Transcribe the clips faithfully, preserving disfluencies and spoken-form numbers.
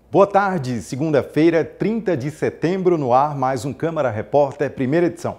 Boa tarde, segunda-feira, trinta de setembro, no ar mais um Câmara Repórter, primeira edição.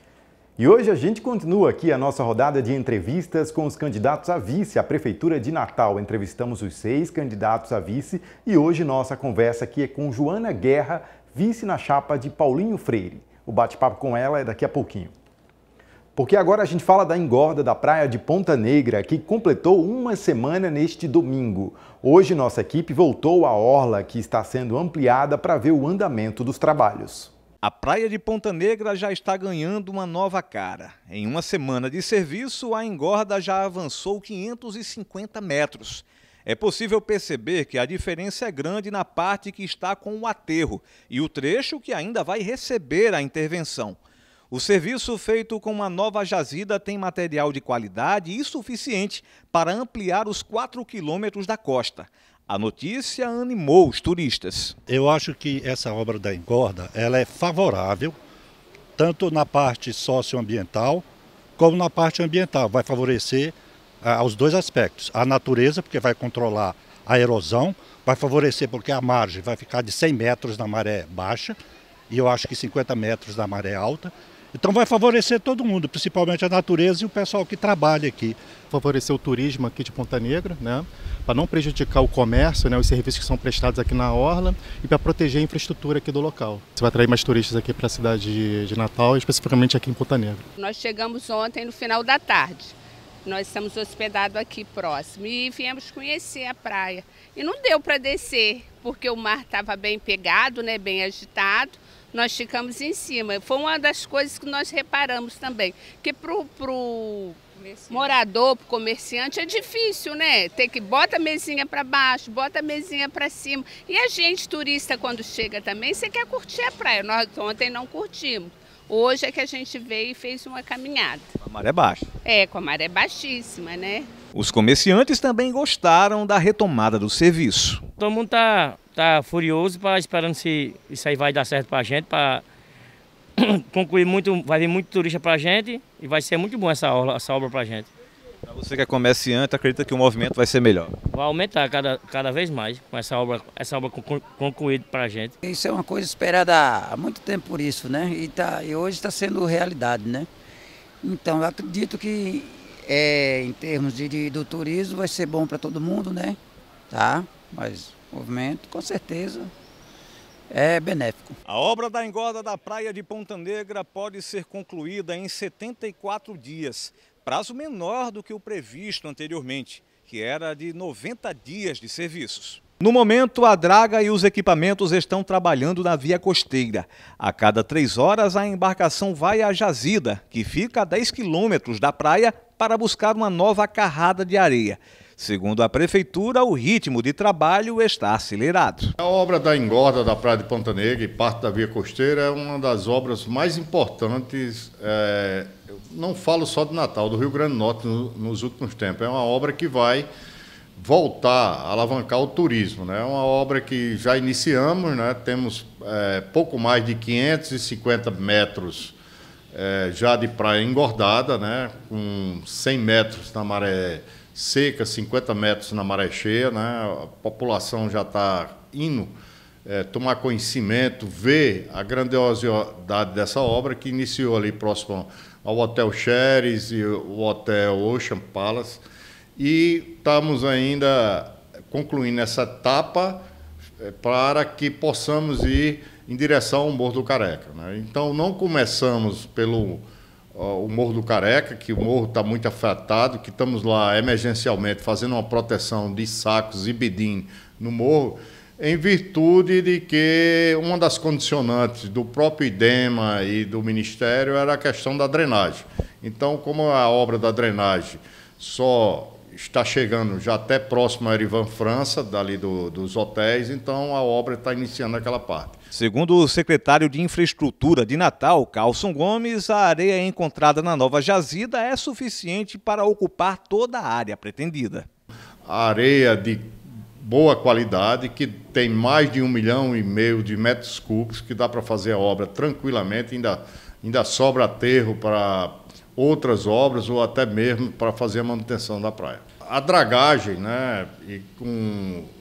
E hoje a gente continua aqui a nossa rodada de entrevistas com os candidatos a vice à Prefeitura de Natal. Entrevistamos os seis candidatos a vice e hoje nossa conversa aqui é com Joana Guerra, vice na chapa de Paulinho Freire. O bate-papo com ela é daqui a pouquinho. Porque agora a gente fala da engorda da praia de Ponta Negra, que completou uma semana neste domingo. Hoje nossa equipe voltou à orla, que está sendo ampliada para ver o andamento dos trabalhos. A praia de Ponta Negra já está ganhando uma nova cara. Em uma semana de serviço, a engorda já avançou quinhentos e cinquenta metros. É possível perceber que a diferença é grande na parte que está com o aterro e o trecho que ainda vai receber a intervenção. O serviço feito com uma nova jazida tem material de qualidade e suficiente para ampliar os quatro quilômetros da costa. A notícia animou os turistas. Eu acho que essa obra da engorda ela é favorável, tanto na parte socioambiental como na parte ambiental. Vai favorecer ah, os dois aspectos. A natureza, porque vai controlar a erosão, vai favorecer porque a margem vai ficar de cem metros na maré baixa e eu acho que cinquenta metros na maré alta. Então vai favorecer todo mundo, principalmente a natureza e o pessoal que trabalha aqui. Favorecer o turismo aqui de Ponta Negra, né, para não prejudicar o comércio, né, os serviços que são prestados aqui na orla e para proteger a infraestrutura aqui do local. Você vai atrair mais turistas aqui para a cidade de, de Natal, especificamente aqui em Ponta Negra. Nós chegamos ontem no final da tarde. Nós estamos hospedados aqui próximo e viemos conhecer a praia. E não deu para descer, porque o mar estava bem pegado, né, bem agitado. Nós ficamos em cima. Foi uma das coisas que nós reparamos também. Porque para o morador, para o comerciante, é difícil, né? Tem que bota a mesinha para baixo, bota a mesinha para cima. E a gente, turista, quando chega também, você quer curtir a praia. Nós ontem não curtimos. Hoje é que a gente veio e fez uma caminhada. A maré baixa. É, com a maré baixíssima, né? Os comerciantes também gostaram da retomada do serviço. Todo mundo tá, tá furioso, pra, esperando se isso aí vai dar certo pra gente, para concluir muito, vai vir muito turista pra gente e vai ser muito bom essa obra, essa obra pra gente. Pra você que é comerciante, acredita que o movimento vai ser melhor? Vai aumentar cada, cada vez mais com essa obra, essa obra concluída pra gente. Isso é uma coisa esperada há muito tempo por isso, né? E, tá, e hoje está sendo realidade, né? Então, eu acredito que é, em termos de, de, do turismo vai ser bom para todo mundo, né? Tá? Mas o movimento, com certeza, é benéfico. A obra da engorda da praia de Ponta Negra pode ser concluída em setenta e quatro dias, prazo menor do que o previsto anteriormente, que era de noventa dias de serviços. No momento, a draga e os equipamentos estão trabalhando na via costeira. A cada três horas, a embarcação vai à jazida, que fica a dez quilômetros da praia, para buscar uma nova carrada de areia. Segundo a Prefeitura, o ritmo de trabalho está acelerado. A obra da engorda da praia de Ponta Negra e parte da via costeira é uma das obras mais importantes, é, eu não falo só de Natal, do Rio Grande do Norte no, nos últimos tempos. É uma obra que vai voltar a alavancar o turismo, né? É uma obra que já iniciamos, né? Temos é, pouco mais de quinhentos e cinquenta metros é, já de praia engordada, né? Com cem metros na maré seca, cinquenta metros na maré cheia, né? A população já está indo é, tomar conhecimento, ver a grandiosidade dessa obra que iniciou ali próximo ao Hotel Xeres e o Hotel Ocean Palace. E estamos ainda concluindo essa etapa para que possamos ir em direção ao Morro do Careca, né? Então, não começamos pelo ó, o Morro do Careca, que o morro está muito afetado, que estamos lá emergencialmente fazendo uma proteção de sacos e bidim no morro, em virtude de que uma das condicionantes do próprio IDEMA e do Ministério era a questão da drenagem. Então, como a obra da drenagem só está chegando já até próximo a Erivan França, dali do, dos hotéis, então a obra está iniciando aquela parte. Segundo o secretário de Infraestrutura de Natal, Carlson Gomes, a areia encontrada na nova jazida é suficiente para ocupar toda a área pretendida. A areia de boa qualidade, que tem mais de um milhão e meio de metros cúbicos, que dá para fazer a obra tranquilamente, ainda, ainda sobra aterro para outras obras ou até mesmo para fazer a manutenção da praia. A dragagem, né, e com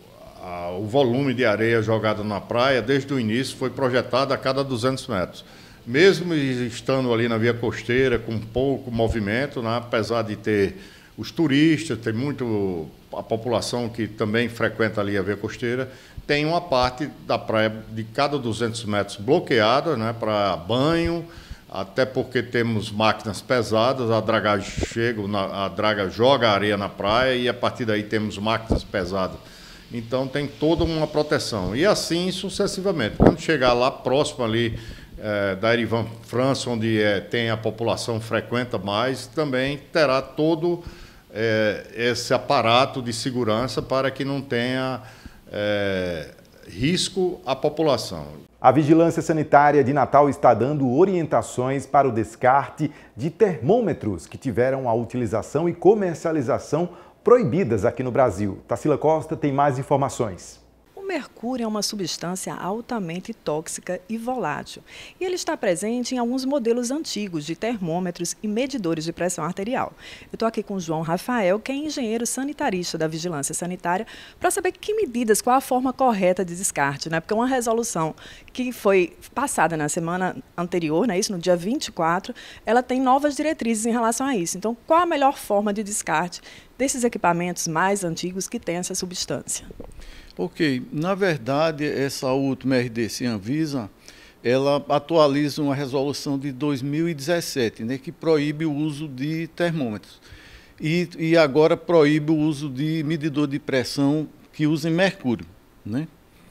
a, o volume de areia jogada na praia, desde o início, foi projetado a cada duzentos metros. Mesmo estando ali na via costeira, com pouco movimento, né, apesar de ter os turistas, tem muito a população que também frequenta ali a via costeira, tem uma parte da praia de cada duzentos metros bloqueada, né, para banho, até porque temos máquinas pesadas, a dragagem chega, a draga joga a areia na praia e a partir daí temos máquinas pesadas. Então tem toda uma proteção. E assim sucessivamente. Quando chegar lá próximo ali é, da Erivan França, onde é, tem a população frequenta mais, também terá todo é, esse aparato de segurança para que não tenha é, risco à população. A Vigilância Sanitária de Natal está dando orientações para o descarte de termômetros que tiveram a utilização e comercialização proibidas aqui no Brasil. Tarsila Costa tem mais informações. O mercúrio é uma substância altamente tóxica e volátil, e ele está presente em alguns modelos antigos de termômetros e medidores de pressão arterial. Eu estou aqui com o João Rafael, que é engenheiro sanitarista da Vigilância Sanitária, para saber que medidas, qual a forma correta de descarte, né? Porque uma resolução que foi passada na semana anterior, né, isso, no dia vinte e quatro, ela tem novas diretrizes em relação a isso. Então, qual a melhor forma de descarte desses equipamentos mais antigos que têm essa substância? Ok, na verdade, essa última R D C Anvisa, ela atualiza uma resolução de dois mil e dezessete, né, que proíbe o uso de termômetros. E, e agora proíbe o uso de medidor de pressão que usem mercúrio, né?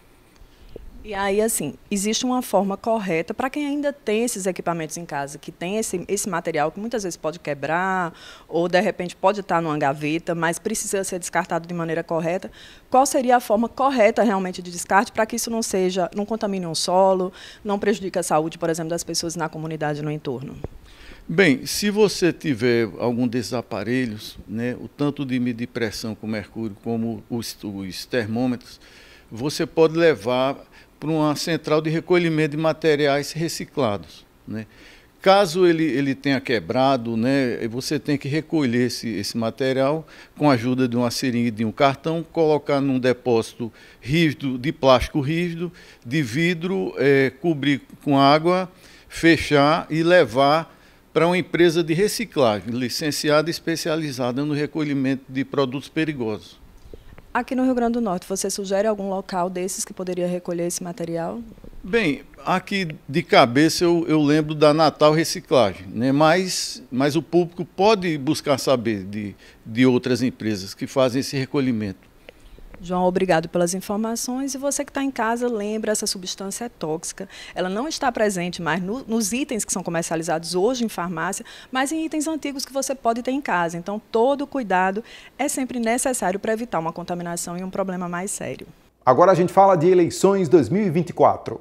E aí, assim, existe uma forma correta para quem ainda tem esses equipamentos em casa, que tem esse, esse material que muitas vezes pode quebrar ou, de repente, pode estar numa gaveta, mas precisa ser descartado de maneira correta. Qual seria a forma correta realmente de descarte para que isso não seja, não contamine um solo, não prejudique a saúde, por exemplo, das pessoas na comunidade no entorno? Bem, se você tiver algum desses aparelhos, né, o tanto de medir pressão com mercúrio como os, os termômetros, você pode levar para uma central de recolhimento de materiais reciclados, né? Caso ele, ele tenha quebrado, né, você tem que recolher esse, esse material com a ajuda de uma seringa e de um cartão, colocar num depósito rígido, de plástico rígido, de vidro, é, cobrir com água, fechar e levar para uma empresa de reciclagem, licenciada e especializada no recolhimento de produtos perigosos. Aqui no Rio Grande do Norte, você sugere algum local desses que poderia recolher esse material? Bem, aqui de cabeça eu, eu lembro da Natal Reciclagem, né? mas, mas o público pode buscar saber de, de outras empresas que fazem esse recolhimento. João, obrigado pelas informações. E você que está em casa, lembra, essa substância é tóxica. Ela não está presente mais no, nos itens que são comercializados hoje em farmácia, mas em itens antigos que você pode ter em casa. Então, todo cuidado é sempre necessário para evitar uma contaminação e um problema mais sério. Agora a gente fala de eleições dois mil e vinte e quatro.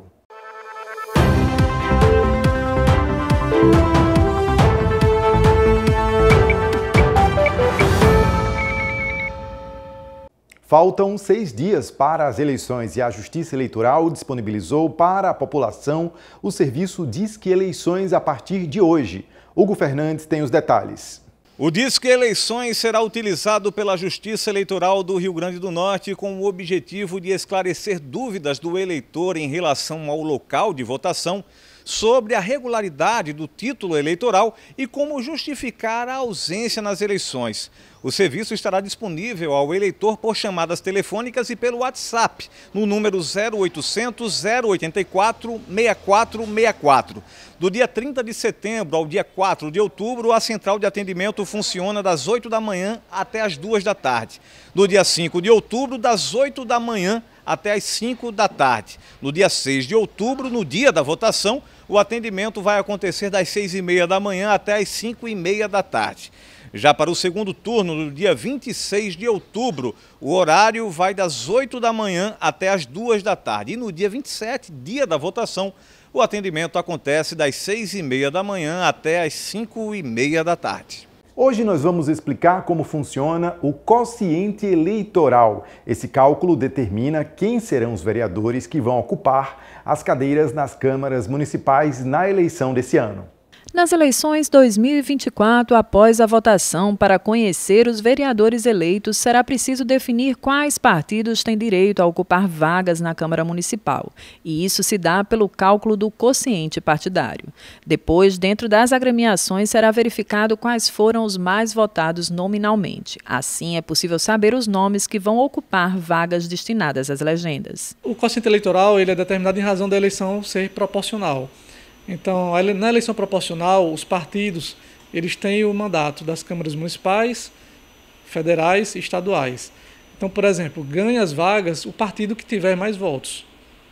Faltam seis dias para as eleições e a Justiça Eleitoral disponibilizou para a população o serviço Disque Eleições a partir de hoje. Hugo Fernandes tem os detalhes. O Disque Eleições será utilizado pela Justiça Eleitoral do Rio Grande do Norte com o objetivo de esclarecer dúvidas do eleitor em relação ao local de votação, sobre a regularidade do título eleitoral e como justificar a ausência nas eleições. O serviço estará disponível ao eleitor por chamadas telefônicas e pelo WhatsApp, no número zero oitocentos, zero oitenta e quatro, sessenta e quatro sessenta e quatro. Do dia trinta de setembro ao dia quatro de outubro, a central de atendimento funciona das oito da manhã até as duas da tarde. Do dia cinco de outubro, das oito da manhã até as cinco da tarde. No dia seis de outubro, no dia da votação, o atendimento vai acontecer das seis e meia da manhã até as cinco e meia da tarde. Já para o segundo turno, no dia vinte e seis de outubro, o horário vai das oito da manhã até as duas da tarde. E no dia vinte e sete, dia da votação, o atendimento acontece das seis e meia da manhã até as cinco e meia da tarde. Hoje nós vamos explicar como funciona o quociente eleitoral. Esse cálculo determina quem serão os vereadores que vão ocupar as cadeiras nas câmaras municipais na eleição desse ano. Nas eleições dois mil e vinte e quatro, após a votação para conhecer os vereadores eleitos, será preciso definir quais partidos têm direito a ocupar vagas na Câmara Municipal. E isso se dá pelo cálculo do quociente partidário. Depois, dentro das agremiações, será verificado quais foram os mais votados nominalmente. Assim, é possível saber os nomes que vão ocupar vagas destinadas às legendas. O quociente eleitoral ele é determinado em razão da eleição ser proporcional. Então, na eleição proporcional, os partidos eles têm o mandato das câmaras municipais, federais e estaduais. Então, por exemplo, ganha as vagas o partido que tiver mais votos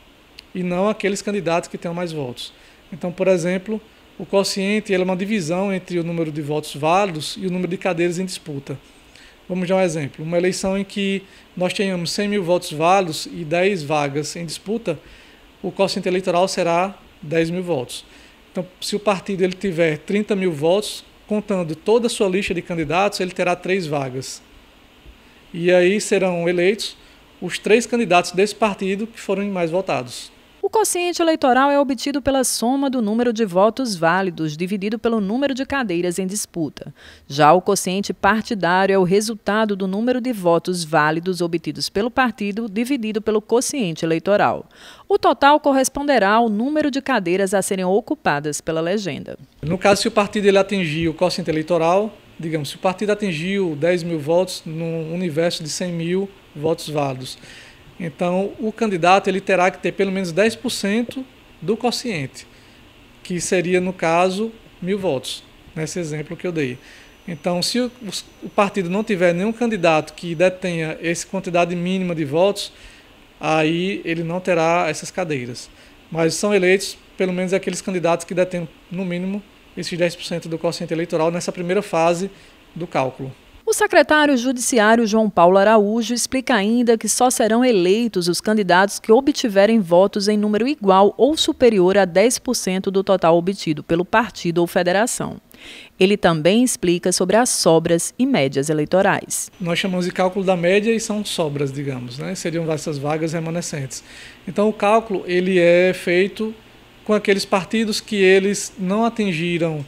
e não aqueles candidatos que tenham mais votos. Então, por exemplo, o quociente ele é uma divisão entre o número de votos válidos e o número de cadeiras em disputa. Vamos dar um exemplo. Uma eleição em que nós tenhamos cem mil votos válidos e dez vagas em disputa, o quociente eleitoral será dez mil votos. Então, se o partido ele tiver trinta mil votos, contando toda a sua lista de candidatos, ele terá três vagas. E aí serão eleitos os três candidatos desse partido que forem mais votados. O quociente eleitoral é obtido pela soma do número de votos válidos dividido pelo número de cadeiras em disputa. Já o quociente partidário é o resultado do número de votos válidos obtidos pelo partido dividido pelo quociente eleitoral. O total corresponderá ao número de cadeiras a serem ocupadas pela legenda. No caso, se o partido ele atingir o quociente eleitoral, digamos, se o partido atingiu dez mil votos num universo de cem mil votos válidos, então, o candidato ele terá que ter pelo menos dez por cento do quociente, que seria, no caso, mil votos, nesse exemplo que eu dei. Então, se o, o partido não tiver nenhum candidato que detenha essa quantidade mínima de votos, aí ele não terá essas cadeiras. Mas são eleitos pelo menos aqueles candidatos que detêm, no mínimo, esses dez por cento do quociente eleitoral nessa primeira fase do cálculo. O secretário judiciário João Paulo Araújo explica ainda que só serão eleitos os candidatos que obtiverem votos em número igual ou superior a dez por cento do total obtido pelo partido ou federação. Ele também explica sobre as sobras e médias eleitorais. Nós chamamos de cálculo da média e são sobras, digamos, né? Seriam essas vagas remanescentes. Então o cálculo ele é feito com aqueles partidos que eles não atingiram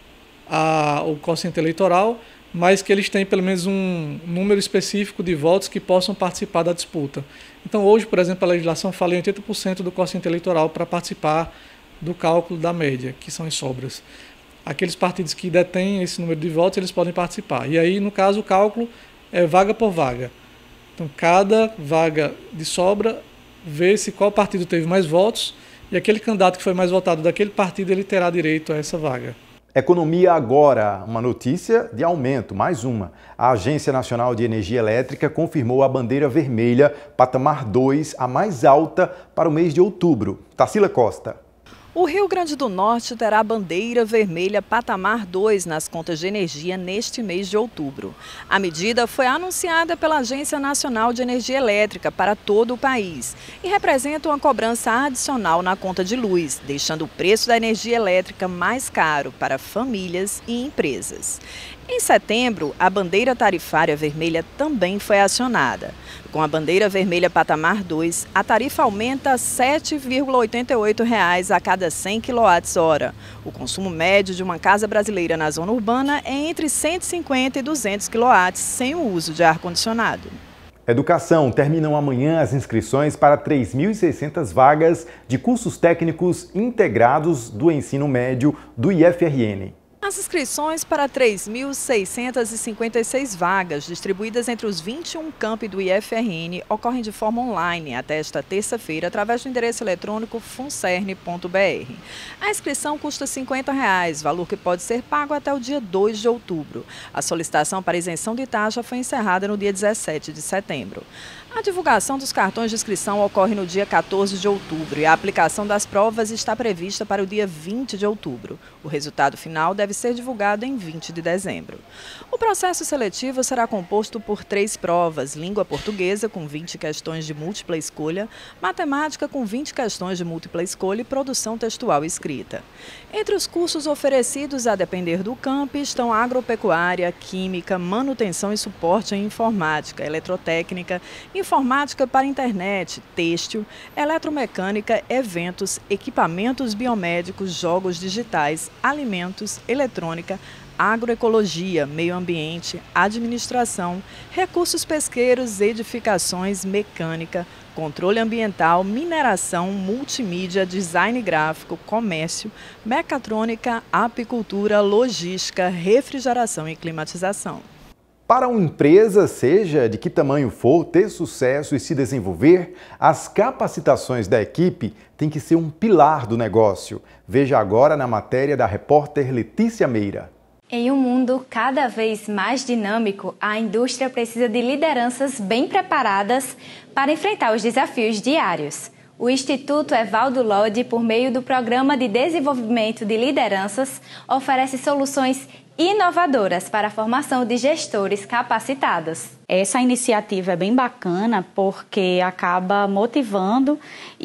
a, o quociente eleitoral, mas que eles têm pelo menos um número específico de votos que possam participar da disputa. Então hoje, por exemplo, a legislação fala em oitenta por cento do quociente eleitoral para participar do cálculo da média, que são as sobras. Aqueles partidos que detêm esse número de votos, eles podem participar. E aí, no caso, o cálculo é vaga por vaga. Então, cada vaga de sobra, vê-se qual partido teve mais votos e aquele candidato que foi mais votado daquele partido, ele terá direito a essa vaga. Economia agora, uma notícia de aumento, mais uma. A Agência Nacional de Energia Elétrica confirmou a bandeira vermelha patamar dois, a mais alta para o mês de outubro. Tarsila Costa. O Rio Grande do Norte terá a bandeira vermelha patamar dois nas contas de energia neste mês de outubro. A medida foi anunciada pela Agência Nacional de Energia Elétrica para todo o país e representa uma cobrança adicional na conta de luz, deixando o preço da energia elétrica mais caro para famílias e empresas. Em setembro, a bandeira tarifária vermelha também foi acionada. Com a bandeira vermelha patamar dois, a tarifa aumenta a sete vírgula oitenta e oito reais a cada cem quilowatt-hora. O consumo médio de uma casa brasileira na zona urbana é entre cento e cinquenta e duzentos quilowatts sem o uso de ar-condicionado. Educação. Terminam amanhã as inscrições para três mil e seiscentas vagas de cursos técnicos integrados do ensino médio do I F R N. As inscrições para três mil seiscentas e cinquenta e seis vagas, distribuídas entre os vinte e um campi do I F R N, ocorrem de forma online até esta terça-feira, através do endereço eletrônico funcerne ponto br. A inscrição custa cinquenta reais, valor que pode ser pago até o dia dois de outubro. A solicitação para isenção de taxa foi encerrada no dia dezessete de setembro. A divulgação dos cartões de inscrição ocorre no dia quatorze de outubro e a aplicação das provas está prevista para o dia vinte de outubro. O resultado final deve ser divulgado em vinte de dezembro. O processo seletivo será composto por três provas: língua portuguesa, com vinte questões de múltipla escolha, matemática, com vinte questões de múltipla escolha e produção textual e escrita. Entre os cursos oferecidos, a depender do campi, estão agropecuária, química, manutenção e suporte em informática, eletrotécnica, informática para internet, têxtil, eletromecânica, eventos, equipamentos biomédicos, jogos digitais, alimentos, eletrônica, agroecologia, meio ambiente, administração, recursos pesqueiros, edificações, mecânica, controle ambiental, mineração, multimídia, design gráfico, comércio, mecatrônica, apicultura, logística, refrigeração e climatização. Para uma empresa, seja de que tamanho for, ter sucesso e se desenvolver, as capacitações da equipe têm que ser um pilar do negócio. Veja agora na matéria da repórter Letícia Meira. Em um mundo cada vez mais dinâmico, a indústria precisa de lideranças bem preparadas para enfrentar os desafios diários. O Instituto Evaldo Lodge, por meio do Programa de Desenvolvimento de Lideranças, oferece soluções inovadoras para a formação de gestores capacitados. Essa iniciativa é bem bacana porque acaba motivando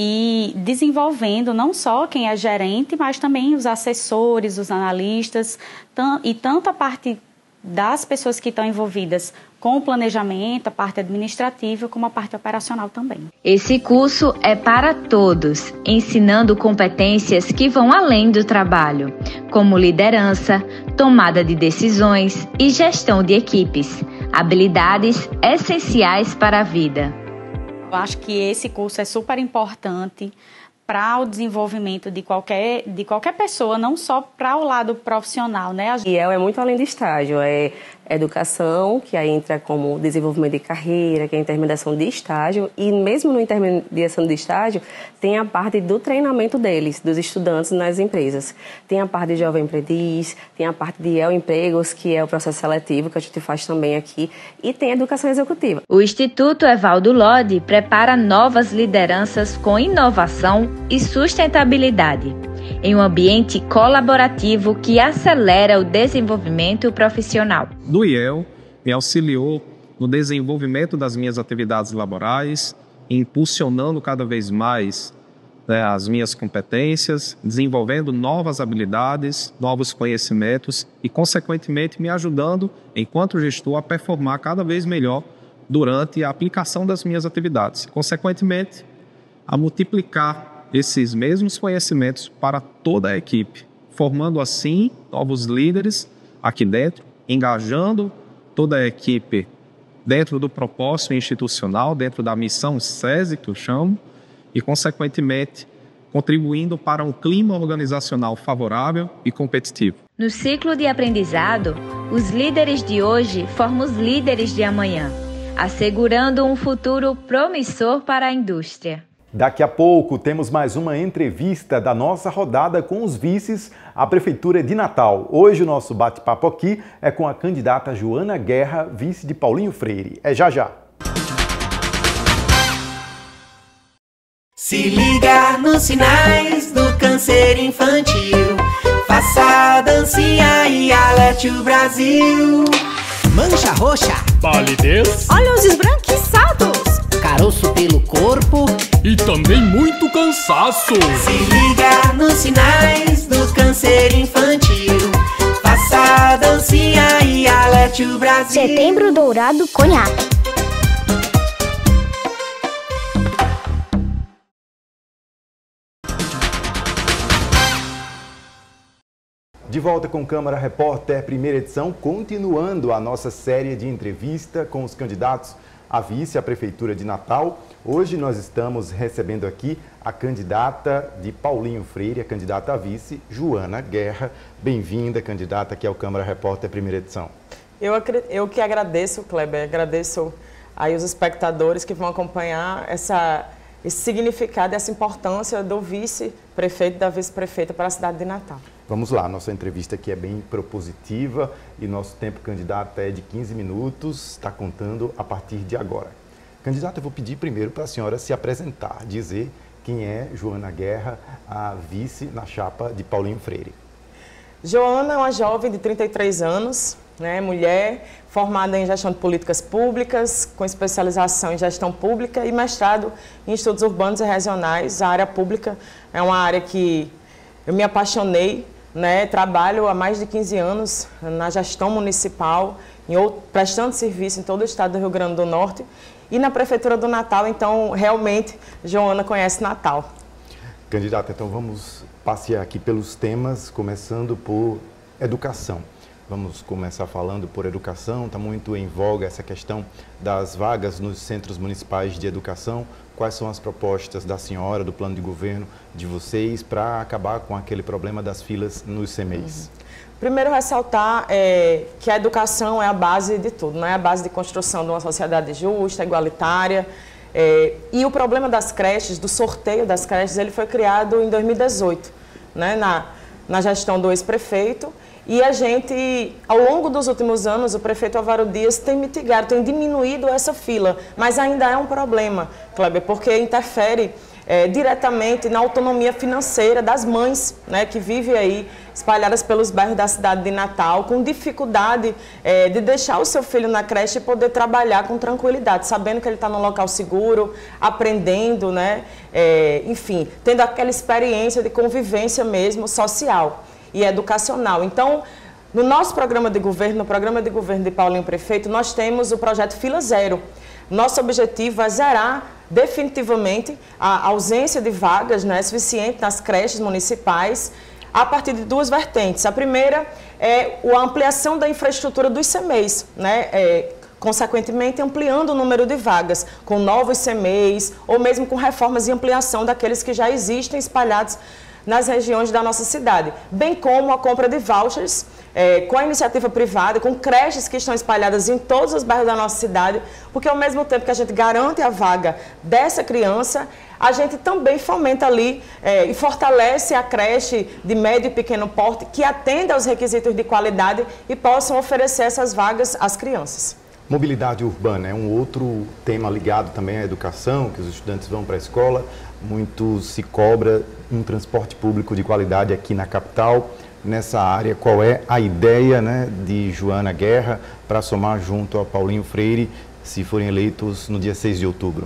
e desenvolvendo não só quem é gerente, mas também os assessores, os analistas e tanto a parte das pessoas que estão envolvidas com o planejamento, a parte administrativa, como a parte operacional também. Esse curso é para todos, ensinando competências que vão além do trabalho, como liderança, tomada de decisões e gestão de equipes, habilidades essenciais para a vida. Eu acho que esse curso é super importante para o desenvolvimento de qualquer, de qualquer pessoa, não só para o lado profissional, né? E é muito além do estágio, é educação, que aí entra como desenvolvimento de carreira, que é intermediação de estágio, e mesmo no intermediação de estágio, tem a parte do treinamento deles, dos estudantes nas empresas. Tem a parte de jovem aprendiz, tem a parte de El Empregos, que é o processo seletivo, que a gente faz também aqui, e tem a educação executiva. O Instituto Evaldo Lodge prepara novas lideranças com inovação e sustentabilidade, em um ambiente colaborativo que acelera o desenvolvimento profissional. Do I E L me auxiliou no desenvolvimento das minhas atividades laborais, impulsionando cada vez mais, né, as minhas competências, desenvolvendo novas habilidades, novos conhecimentos e, consequentemente, me ajudando, enquanto gestor, a performar cada vez melhor durante a aplicação das minhas atividades. Consequentemente, a multiplicar esses mesmos conhecimentos para toda a equipe, formando assim novos líderes aqui dentro, engajando toda a equipe dentro do propósito institucional, dentro da missão SESI, que eu chamo, e, consequentemente, contribuindo para um clima organizacional favorável e competitivo. No ciclo de aprendizado, os líderes de hoje formam os líderes de amanhã, assegurando um futuro promissor para a indústria. Daqui a pouco temos mais uma entrevista da nossa rodada com os vices à Prefeitura de Natal. Hoje o nosso bate-papo aqui é com a candidata Joana Guerra, vice de Paulinho Freire. É já já. Se liga nos sinais do câncer infantil, faça a dancinha e alerte o Brasil. Mancha roxa, palidez, olhos esbranquiçados, caroço pelo corpo e também muito cansaço. Se liga nos sinais do câncer infantil, faça a dancinha e alerte o Brasil. Setembro Dourado Conhaque. De volta com Câmara Repórter, primeira edição, continuando a nossa série de entrevista com os candidatos a vice à Prefeitura de Natal. Hoje nós estamos recebendo aqui a candidata de Paulinho Freire, a candidata a vice, Joana Guerra. Bem-vinda, candidata, aqui ao Câmara Repórter, primeira edição. Eu, eu que agradeço, Kleber, agradeço aí os espectadores que vão acompanhar essa, esse significado, essa importância do vice-prefeito e da vice-prefeita para a cidade de Natal. Vamos lá, nossa entrevista aqui é bem propositiva e nosso tempo candidato é de quinze minutos, está contando a partir de agora. Candidata, eu vou pedir primeiro para a senhora se apresentar, dizer quem é Joana Guerra, a vice na chapa de Paulinho Freire. Joana é uma jovem de trinta e três anos, né, mulher, formada em gestão de políticas públicas, com especialização em gestão pública e mestrado em estudos urbanos e regionais. A área pública é uma área que eu me apaixonei né? Trabalho há mais de quinze anos na gestão municipal, em outro, prestando serviço em todo o estado do Rio Grande do Norte e na Prefeitura do Natal, então realmente Joana conhece Natal. Candidata, então vamos passear aqui pelos temas, começando por educação. Vamos começar falando por educação, está muito em voga essa questão das vagas nos centros municipais de educação. Quais são as propostas da senhora, do plano de governo de vocês, para acabar com aquele problema das filas nos C M E Is? Uhum. Primeiro, ressaltar é, que a educação é a base de tudo, né? É a base de construção de uma sociedade justa, igualitária. É, e o problema das creches, do sorteio das creches, ele foi criado em dois mil e dezoito, né? na, na gestão do ex-prefeito. E a gente, ao longo dos últimos anos, o prefeito Álvaro Dias tem mitigado, tem diminuído essa fila. Mas ainda é um problema, Kleber, porque interfere é, diretamente na autonomia financeira das mães, né, que vivem aí espalhadas pelos bairros da cidade de Natal, com dificuldade é, de deixar o seu filho na creche e poder trabalhar com tranquilidade, sabendo que ele está num local seguro, aprendendo, né, é, enfim, tendo aquela experiência de convivência mesmo social e educacional. Então, no nosso programa de governo, no programa de governo de Paulinho Prefeito, nós temos o projeto Fila Zero. Nosso objetivo é zerar definitivamente a ausência de vagas, né, suficiente nas creches municipais, a partir de duas vertentes. A primeira é a ampliação da infraestrutura dos C M E Is, né, é, consequentemente ampliando o número de vagas, com novos C M E Is, ou mesmo com reformas e ampliação daqueles que já existem espalhados nas regiões da nossa cidade, bem como a compra de vouchers é, com a iniciativa privada, com creches que estão espalhadas em todos os bairros da nossa cidade, porque ao mesmo tempo que a gente garante a vaga dessa criança, a gente também fomenta ali é, e fortalece a creche de médio e pequeno porte que atenda aos requisitos de qualidade e possam oferecer essas vagas às crianças. Mobilidade urbana é um outro tema ligado também à educação, que os estudantes vão para a escola, muito se cobra um transporte público de qualidade aqui na capital. Nessa área, qual é a ideia, né, de Joana Guerra para somar junto a Paulinho Freire, se forem eleitos no dia seis de outubro?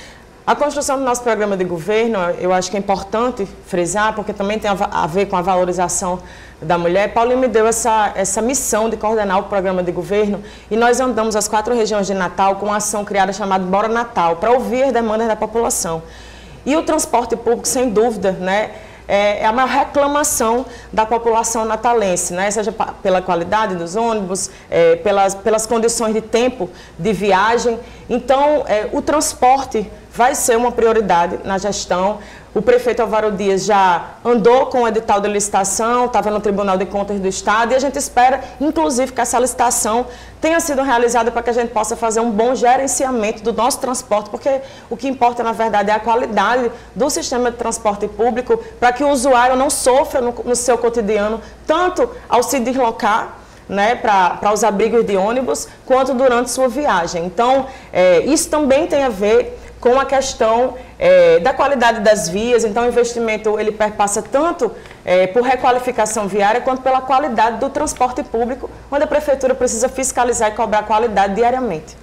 A construção do nosso programa de governo, eu acho que é importante frisar, porque também tem a ver com a valorização da mulher. Paulinho me deu essa, essa missão de coordenar o programa de governo e nós andamos as quatro regiões de Natal com uma ação criada chamada Bora Natal, para ouvir as demandas da população. E o transporte público, sem dúvida, né, é a maior reclamação da população natalense, né? Seja pela qualidade dos ônibus, é, pelas, pelas condições de tempo de viagem. Então, é, o transporte vai ser uma prioridade na gestão. O prefeito Álvaro Dias já andou com o edital de licitação, estava no Tribunal de Contas do Estado e a gente espera, inclusive, que essa licitação tenha sido realizada para que a gente possa fazer um bom gerenciamento do nosso transporte, porque o que importa, na verdade, é a qualidade do sistema de transporte público para que o usuário não sofra no, no seu cotidiano, tanto ao se deslocar, né, para os abrigos de ônibus, quanto durante sua viagem. Então, é, isso também tem a ver com a questão é, da qualidade das vias. Então o investimento ele perpassa tanto é, por requalificação viária quanto pela qualidade do transporte público, onde a prefeitura precisa fiscalizar e cobrar qualidade diariamente.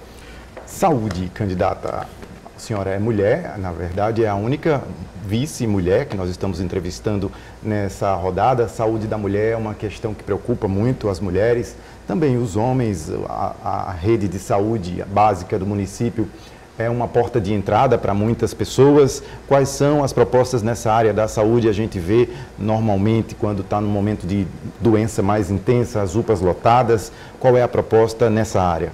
Saúde, candidata. A senhora é mulher, na verdade é a única vice-mulher que nós estamos entrevistando nessa rodada. Saúde da mulher é uma questão que preocupa muito as mulheres, também os homens. A, a rede de saúde básica do município é uma porta de entrada para muitas pessoas. Quais são as propostas nessa área da saúde? A gente vê normalmente quando está no momento de doença mais intensa, as U P As lotadas. Qual é a proposta nessa área?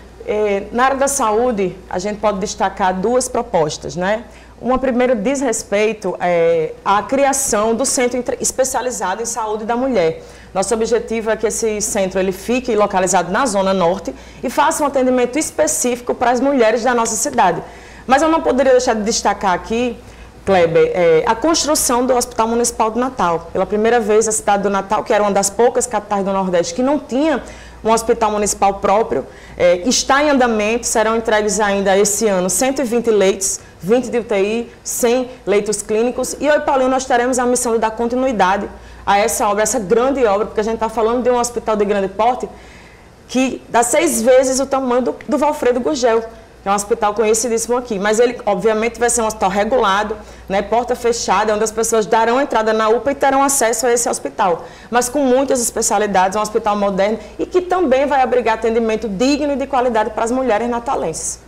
É, na área da saúde, a gente pode destacar duas propostas, né? Uma primeira diz respeito é, à criação do Centro Especializado em Saúde da Mulher. Nosso objetivo é que esse centro ele fique localizado na Zona Norte e faça um atendimento específico para as mulheres da nossa cidade. Mas eu não poderia deixar de destacar aqui, Kleber, é, a construção do Hospital Municipal do Natal. Pela primeira vez, a cidade do Natal, que era uma das poucas capitais do Nordeste que não tinha um hospital municipal próprio, é, está em andamento. Serão entregues ainda esse ano cento e vinte leitos, vinte de U T I, cem leitos clínicos. E eu e Paulinho, nós teremos a missão de dar continuidade a essa obra, essa grande obra, porque a gente está falando de um hospital de grande porte que dá seis vezes o tamanho do, do Valfredo Gurgel. que é um hospital conhecidíssimo aqui, mas ele obviamente vai ser um hospital regulado, né, porta fechada, onde as pessoas darão entrada na U P A e terão acesso a esse hospital, mas com muitas especialidades, um hospital moderno e que também vai abrigar atendimento digno e de qualidade para as mulheres natalenses.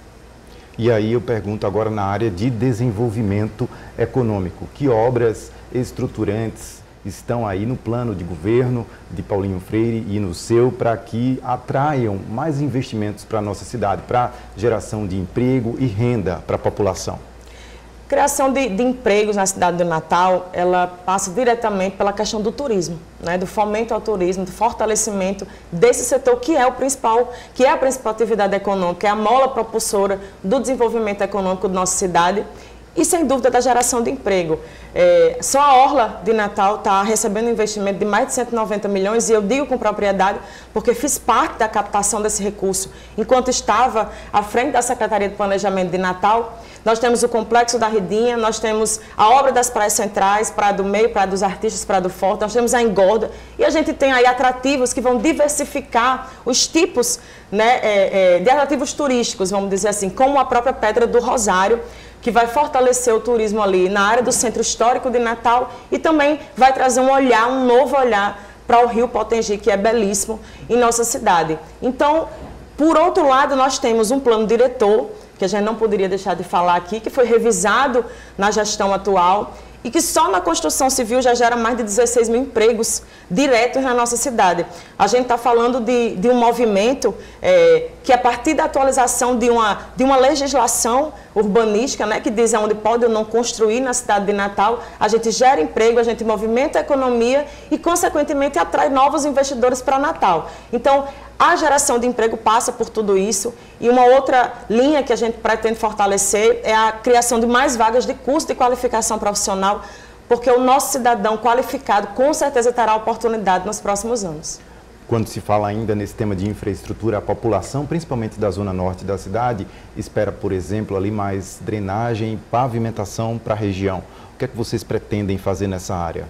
E aí eu pergunto agora na área de desenvolvimento econômico, que obras estruturantes estão aí no plano de governo de Paulinho Freire e no seu para que atraiam mais investimentos para a nossa cidade, para geração de emprego e renda para a população? Criação de, de empregos na cidade do Natal, ela passa diretamente pela questão do turismo, né, do fomento ao turismo, do fortalecimento desse setor que é o principal, que é a principal atividade econômica, que é a mola propulsora do desenvolvimento econômico da nossa cidade. E, sem dúvida, da geração de emprego. É, só a Orla de Natal está recebendo um investimento de mais de cento e noventa milhões, e eu digo com propriedade, porque fiz parte da captação desse recurso. Enquanto estava à frente da Secretaria de Planejamento de Natal, nós temos o Complexo da Ridinha, nós temos a obra das praias centrais, Praia do Meio, Praia dos Artistas, Praia do Forte, nós temos a Engorda, e a gente tem aí atrativos que vão diversificar os tipos, né, é, é, de atrativos turísticos, vamos dizer assim, como a própria Pedra do Rosário, que vai fortalecer o turismo ali na área do Centro Histórico de Natal e também vai trazer um olhar, um novo olhar para o Rio Potengi, que é belíssimo em nossa cidade. Então, por outro lado, nós temos um plano diretor, que a gente não poderia deixar de falar aqui, que foi revisado na gestão atual e que só na construção civil já gera mais de dezesseis mil empregos diretos na nossa cidade. A gente está falando de, de um movimento é, que, a partir da atualização de uma, de uma legislação urbanística, né, que diz onde pode ou não construir na cidade de Natal, a gente gera emprego, a gente movimenta a economia e, consequentemente, atrai novos investidores para Natal. Então, a geração de emprego passa por tudo isso e uma outra linha que a gente pretende fortalecer é a criação de mais vagas de curso de qualificação profissional, porque o nosso cidadão qualificado com certeza terá oportunidade nos próximos anos. Quando se fala ainda nesse tema de infraestrutura, a população, principalmente da zona norte da cidade, espera, por exemplo, ali mais drenagem e pavimentação para a região. O que é que vocês pretendem fazer nessa área?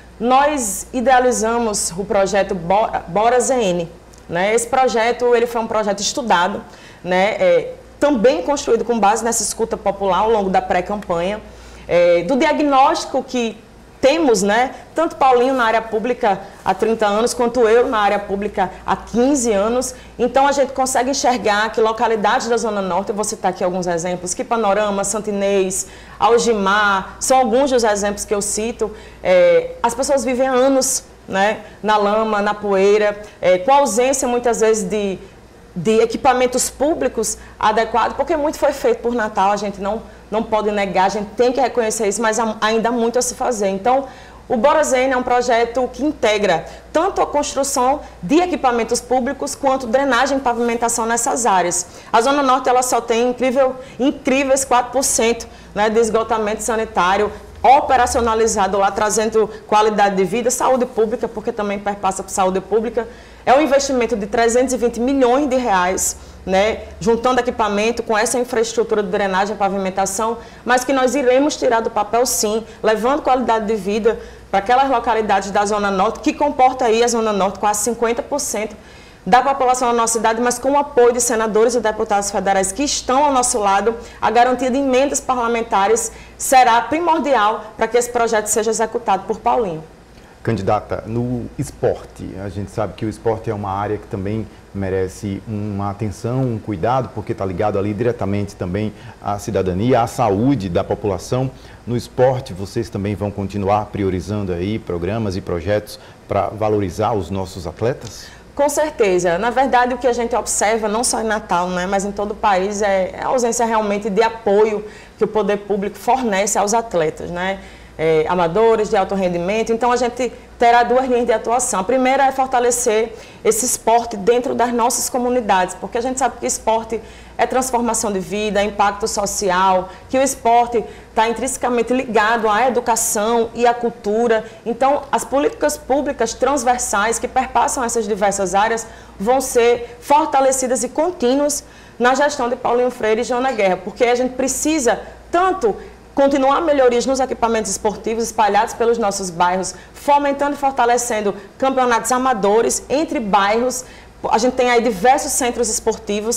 Nós idealizamos o projeto Bora Z N. Né? Esse projeto ele foi um projeto estudado, né? É, também construído com base nessa escuta popular ao longo da pré-campanha, é, do diagnóstico que temos, né? Tanto Paulinho na área pública há trinta anos, quanto eu na área pública há quinze anos. Então a gente consegue enxergar que localidades da Zona Norte, eu vou citar aqui alguns exemplos, que Panorama, Santo Inês, Algimar, são alguns dos exemplos que eu cito. É, as pessoas vivem há anos, né, na lama, na poeira, é, com ausência muitas vezes de, de equipamentos públicos adequados, porque muito foi feito por Natal, a gente não, não pode negar, a gente tem que reconhecer isso, mas há, ainda há muito a se fazer. Então, o Bora Z N é um projeto que integra tanto a construção de equipamentos públicos quanto drenagem e pavimentação nessas áreas. A Zona Norte ela só tem incrível, incríveis quatro por cento, né, de esgotamento sanitário operacionalizado lá, trazendo qualidade de vida, saúde pública, porque também perpassa por saúde pública. É um investimento de trezentos e vinte milhões de reais, né, juntando equipamento com essa infraestrutura de drenagem e pavimentação, mas que nós iremos tirar do papel sim, levando qualidade de vida para aquelas localidades da Zona Norte, que comporta aí a Zona Norte quase cinquenta por cento da população da nossa cidade, mas com o apoio de senadores e deputados federais que estão ao nosso lado, a garantia de emendas parlamentares será primordial para que esse projeto seja executado por Paulinho. Candidata, no esporte, a gente sabe que o esporte é uma área que também merece uma atenção, um cuidado, porque está ligado ali diretamente também à cidadania, à saúde da população. No esporte, vocês também vão continuar priorizando aí programas e projetos para valorizar os nossos atletas? Com certeza. Na verdade, o que a gente observa, não só em Natal, né, mas em todo o país, é a ausência realmente de apoio que o poder público fornece aos atletas, né? É, amadores, de alto rendimento. Então, a gente terá duas linhas de atuação. A primeira é fortalecer esse esporte dentro das nossas comunidades, porque a gente sabe que esporte é transformação de vida, é impacto social, que o esporte está intrinsecamente ligado à educação e à cultura. Então, as políticas públicas transversais que perpassam essas diversas áreas vão ser fortalecidas e contínuas na gestão de Paulinho Freire e Joana Guerra, porque a gente precisa tanto continuar melhorias nos equipamentos esportivos espalhados pelos nossos bairros, fomentando e fortalecendo campeonatos amadores entre bairros. A gente tem aí diversos centros esportivos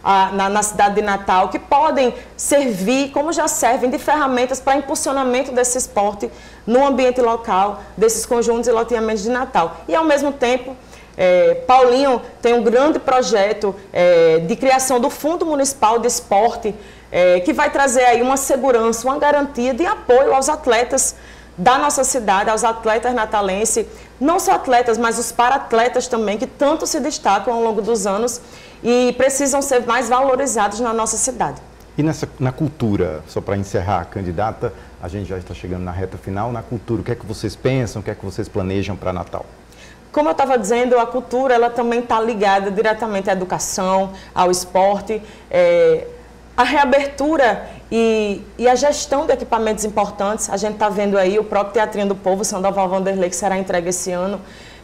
a, na, na cidade de Natal, que podem servir, como já servem, de ferramentas para impulsionamento desse esporte no ambiente local, desses conjuntos e loteamentos de Natal. E, ao mesmo tempo, é, Paulinho tem um grande projeto é, de criação do Fundo Municipal de Esporte, é, que vai trazer aí uma segurança, uma garantia de apoio aos atletas da nossa cidade, aos atletas natalenses, não só atletas, mas os para-atletas também, que tanto se destacam ao longo dos anos e precisam ser mais valorizados na nossa cidade. E nessa, na cultura, só para encerrar, candidata, a gente já está chegando na reta final, na cultura, o que é que vocês pensam, o que é que vocês planejam para Natal? Como eu estava dizendo, a cultura ela também está ligada diretamente à educação, ao esporte, é, a reabertura e, e a gestão de equipamentos importantes. A gente está vendo aí o próprio Teatrinho do Povo, Sandoval Vanderlei, que será entregue esse ano,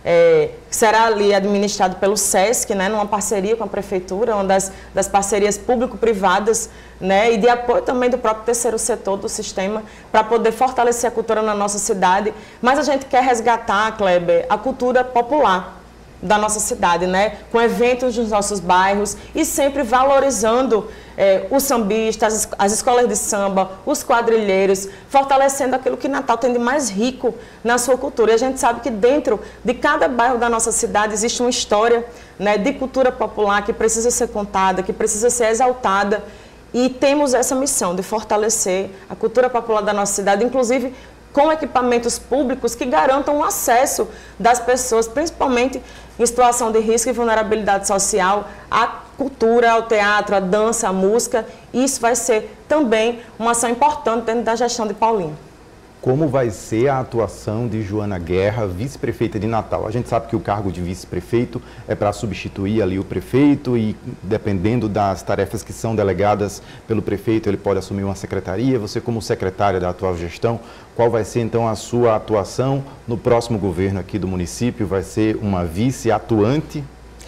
é, que será ali administrado pelo SESC, né, numa parceria com a Prefeitura, uma das, das parcerias público-privadas, né, e de apoio também do próprio terceiro setor do sistema, para poder fortalecer a cultura na nossa cidade. Mas a gente quer resgatar, Kleber, a cultura popular da nossa cidade, né? Com eventos nos nossos bairros e sempre valorizando eh, os sambistas, as, as escolas de samba, os quadrilheiros, fortalecendo aquilo que Natal tem de mais rico na sua cultura. E a gente sabe que dentro de cada bairro da nossa cidade existe uma história, né, de cultura popular que precisa ser contada, que precisa ser exaltada, e temos essa missão de fortalecer a cultura popular da nossa cidade, inclusive com equipamentos públicos que garantam o acesso das pessoas, principalmente em situação de risco e vulnerabilidade social, à cultura, ao teatro, à dança, à música. Isso vai ser também uma ação importante dentro da gestão de Paulinho. Como vai ser a atuação de Joana Guerra, vice-prefeita de Natal? A gente sabe que o cargo de vice-prefeito é para substituir ali o prefeito e, dependendo das tarefas que são delegadas pelo prefeito, ele pode assumir uma secretaria. Você, como secretária da atual gestão, qual vai ser então a sua atuação no próximo governo aqui do município? Vai ser uma vice atuante?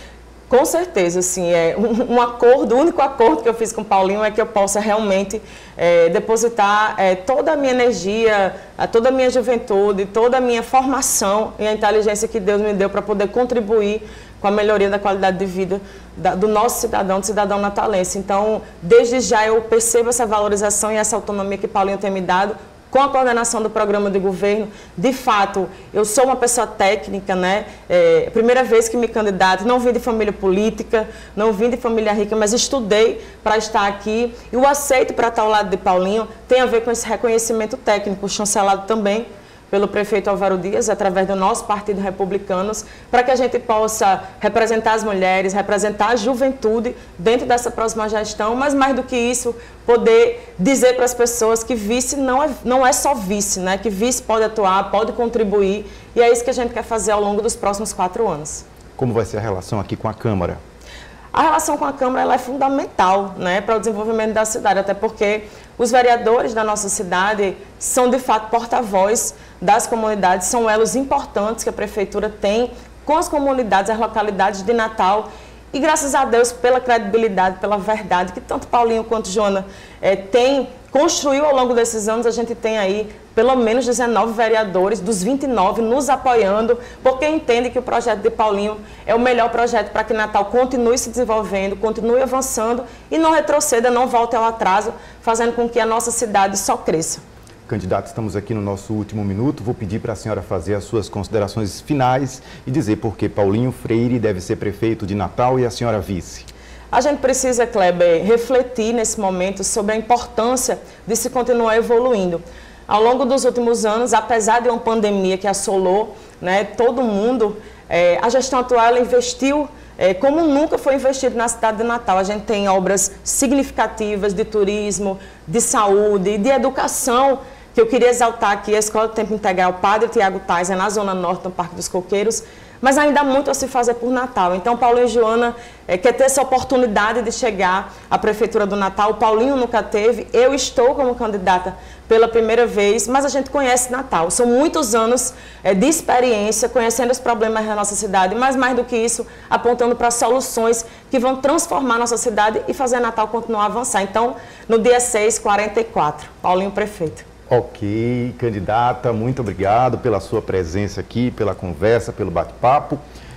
Com certeza, sim. É um, um acordo, o único acordo que eu fiz com o Paulinho é que eu possa realmente é, depositar é, toda a minha energia, toda a minha juventude, toda a minha formação e a inteligência que Deus me deu para poder contribuir com a melhoria da qualidade de vida da, do nosso cidadão, do cidadão natalense. Então, desde já eu percebo essa valorização e essa autonomia que Paulinho tem me dado, com a coordenação do programa de governo. De fato, eu sou uma pessoa técnica, né? É, primeira vez que me candidato, não vim de família política, não vim de família rica, mas estudei para estar aqui. E o aceito para estar ao lado de Paulinho tem a ver com esse reconhecimento técnico, chancelado também pelo prefeito Álvaro Dias, através do nosso Partido Republicanos, para que a gente possa representar as mulheres, representar a juventude dentro dessa próxima gestão, mas mais do que isso, poder dizer para as pessoas que vice não é, não é só vice, né? Que vice pode atuar, pode contribuir, e é isso que a gente quer fazer ao longo dos próximos quatro anos. Como vai ser a relação aqui com a Câmara? A relação com a Câmara ela é fundamental, né, para o desenvolvimento da cidade, até porque os vereadores da nossa cidade são, de fato, porta-voz das comunidades, são elos importantes que a Prefeitura tem com as comunidades, as localidades de Natal. E, graças a Deus, pela credibilidade, pela verdade que tanto Paulinho quanto Joana é, tem, construiu ao longo desses anos, a gente tem aí pelo menos dezenove vereadores dos vinte e nove nos apoiando, porque entende que o projeto de Paulinho é o melhor projeto para que Natal continue se desenvolvendo, continue avançando e não retroceda, não volte ao atraso, fazendo com que a nossa cidade só cresça. Candidato, estamos aqui no nosso último minuto. Vou pedir para a senhora fazer as suas considerações finais e dizer por que Paulinho Freire deve ser prefeito de Natal e a senhora vice. A gente precisa, Kleber, refletir nesse momento sobre a importância de se continuar evoluindo. Ao longo dos últimos anos, apesar de uma pandemia que assolou, né, todo mundo, é, a gestão atual ela investiu é, como nunca foi investido na cidade de Natal. A gente tem obras significativas de turismo, de saúde, de educação, que eu queria exaltar aqui, a Escola de Tempo Integral Padre Tiago Taiser, na Zona Norte, no Parque dos Coqueiros, mas ainda há muito a se fazer por Natal. Então, Paulinho e Joana é, quer ter essa oportunidade de chegar à Prefeitura do Natal. O Paulinho nunca teve, eu estou como candidata pela primeira vez, mas a gente conhece Natal. São muitos anos é, de experiência, conhecendo os problemas da nossa cidade, mas mais do que isso, apontando para soluções que vão transformar a nossa cidade e fazer Natal continuar a avançar. Então, no dia seis, quarenta e quatro, Paulinho prefeito. Ok, candidata, muito obrigado pela sua presença aqui, pela conversa, pelo bate-papo.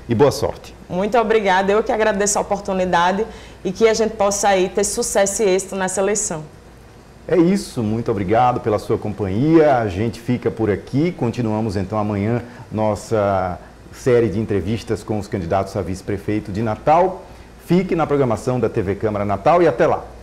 e boa sorte. Muito obrigada, eu que agradeço a oportunidade e que a gente possa aí ter sucesso e êxito nessa eleição. É isso, muito obrigado pela sua companhia, a gente fica por aqui, continuamos então amanhã nossa série de entrevistas com os candidatos a vice-prefeito de Natal. Fique na programação da T V Câmara Natal e até lá.